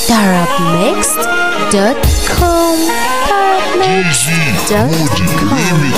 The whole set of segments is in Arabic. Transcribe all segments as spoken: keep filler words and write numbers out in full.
Arab Mixed dot com Arab Mixed dot com.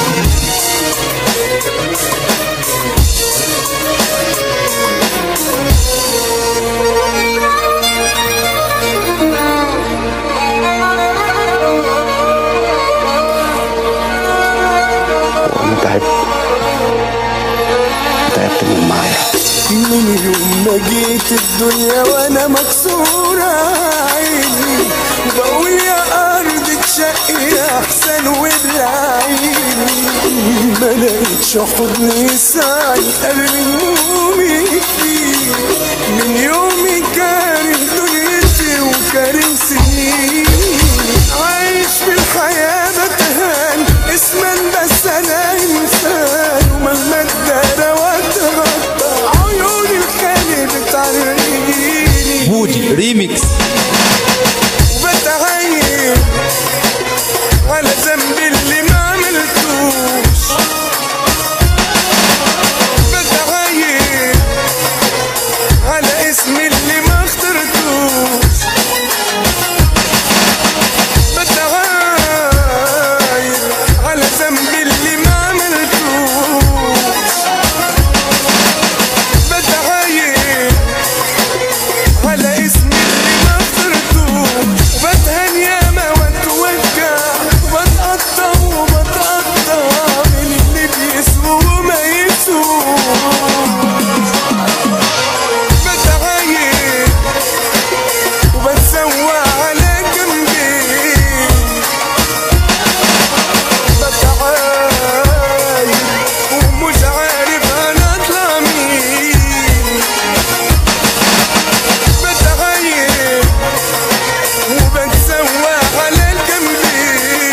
من يوم ما جيت الدنيا وانا مكسورة عيني بقول يا ارض تشقي احسن وبالعيني ما لقيتش حضن يسعي قلبي همومي فيه من يومي كاره دنيتي وكاره سنين عايش في الحياة بتهان اسما بس انا انسان ومهما اتدارى واتغطى عيوني الخالي بتعرقيني بودي ريميكس وبتعيب على ذنبي اللي ما عملتوش بتعيب على اسمي اللي ما اخترتوش بتعيب على ذنبي اللي ما عملتوش بتعيب على اسمي اللي ما اخترتوش وبتهان ياما واتوجع وبتقطع وبتقطع من اللي بيسوى وما يسوش بتعيب وبتسوى على جنبي بتعيب ومش عارف انا اطلع مين بتعيب وبتسوى على الجنبي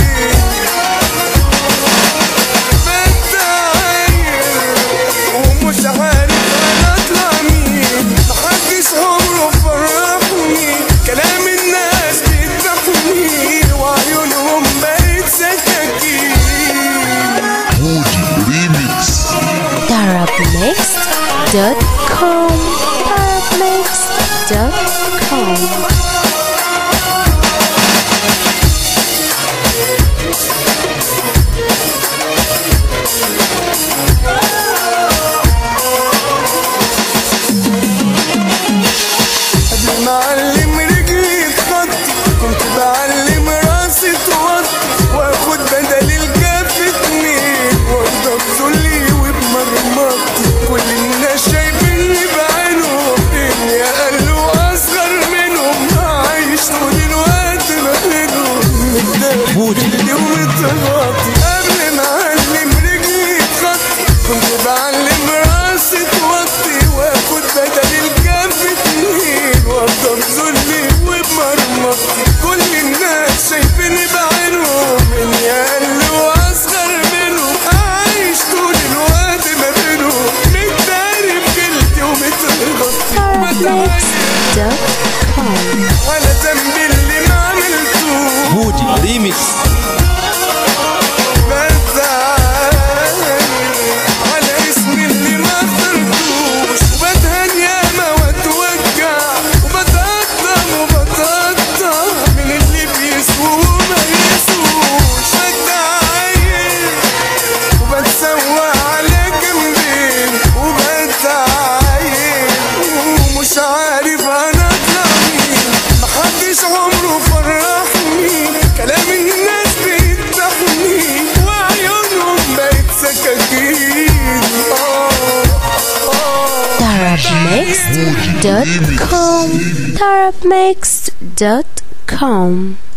بتعيب ومش عارف انا اطلع مين محدش عمره فرحني كلام الناس بيذبحوني وعيونهم بقت سكاكين Arab Mixed dot com Arab Mixed dot com. قبل ما اعلم رجلي تخطي كنت بعلم راسي توطي واخد بدل الكف اتنين وارضى بذلي وبمرمطتي كل الناس شايفيني بعينهم اني اقل واصغر منهم عايش طول الوقت ما بينهم متداري ومتغطي قبل ما اعلم رجلي تخطي كنت بعلم راسي توطي واخد بدل الكف اتنين وارضى بذلي وبمرمطتي كل الناس شايفيني بعينهم اني اقل واصغر منهم عايش طول الوقت ما بينهم متداري بجلدي ومتغطي Arab Mixed dot com. على ذنبي اللي ما عملتوش بودي ريميكس على اسمي اللي ما اخترتوش وبتهان ياما واتوجع وبتقطع وبتقطع من اللي بيسوى وما يسوش بتعيب وبتسوى على جنبي وبتعيب ومش عارف انا اطلع مين محدش عمره فرحني كلام الناس بيذبحني وعيونهم بقت سكاكين Arab Mixed dot com Arab Mixed dot com.